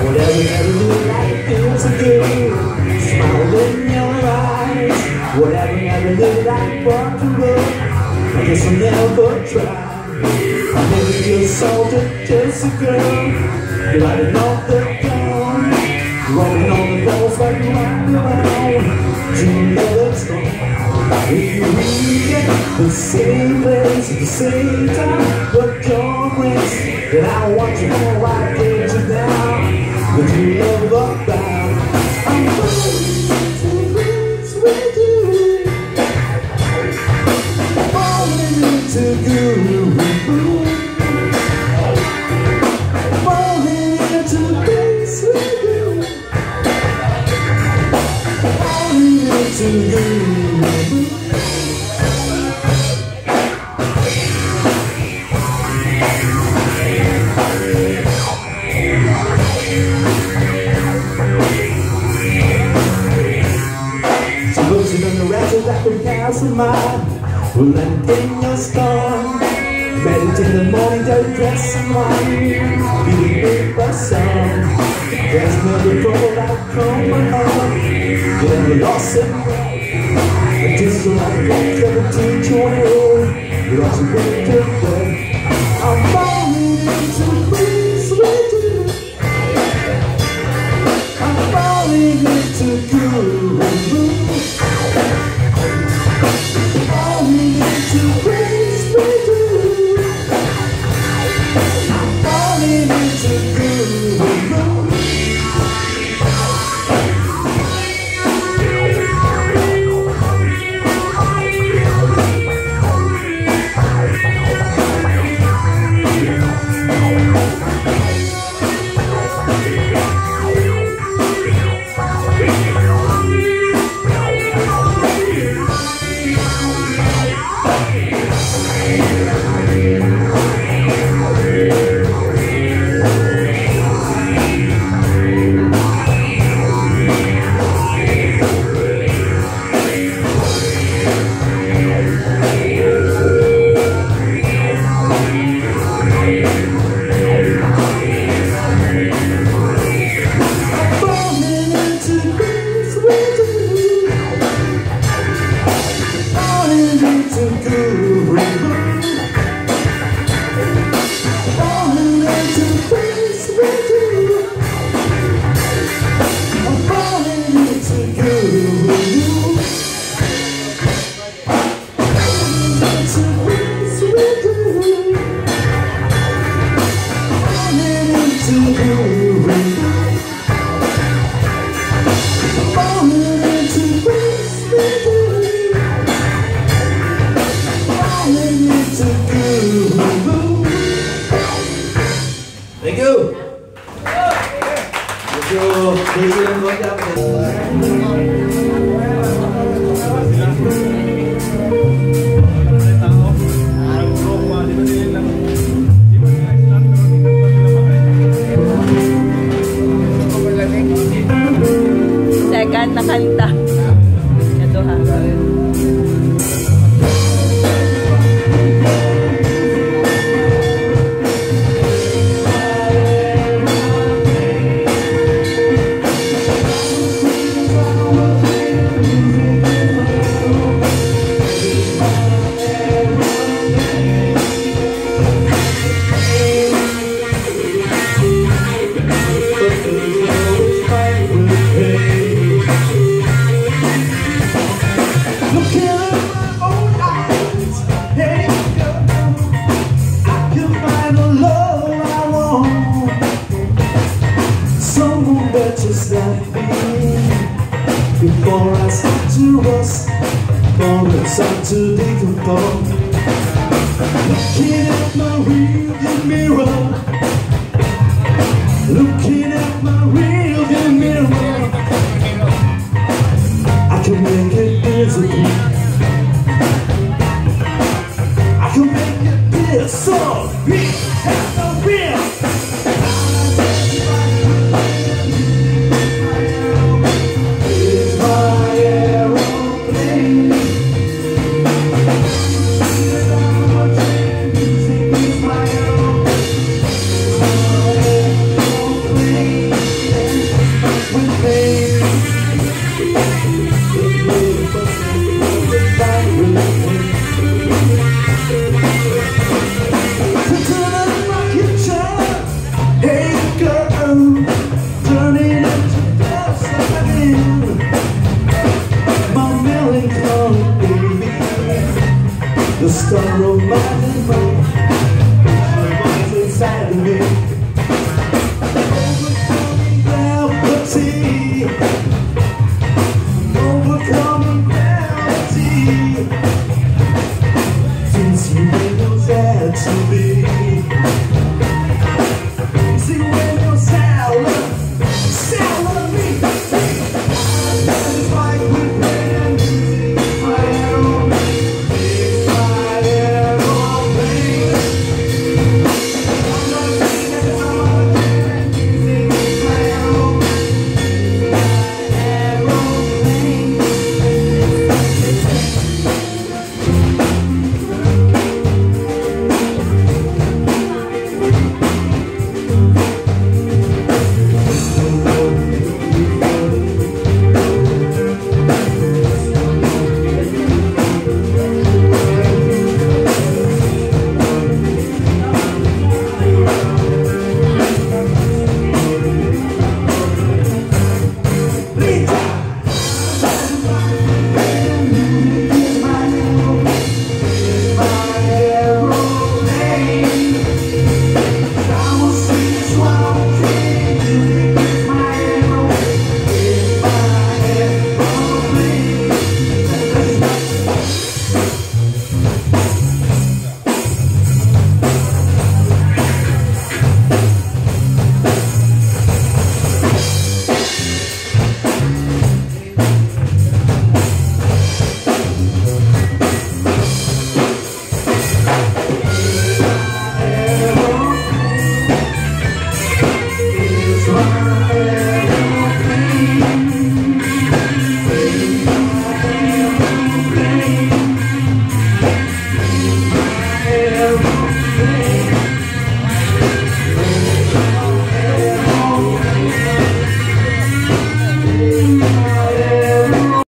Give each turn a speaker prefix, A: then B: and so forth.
A: Whatever you do, life feels so good. Smile in your eyes. Whatever you do, life wants to look. I guess I'll never try. I'll never be a soldier, just a girl. You're riding off the gun, rolling on the balls like you run around. Dreaming of the storm. If you get the same place at the same time, but your grace, then I want you more like you down. But you never bound. I'm falling into grace with you. Falling into guru. Falling into grace with you. Falling into guru. That can pass a mile. Will land in your storm. Meditate in the morning, dirty dress and wine. Beating big by sun. There's another road out from my heart. You never lost it. But just like a book that will teach you on your own. You lost your way to play. I'm falling into grace with you. I'm falling into guru. Thank you. Thank you.
B: Second na kanta. Ito ha. Before I start to rust, before I start to decompose. Looking at my rearview mirror, looking at my rearview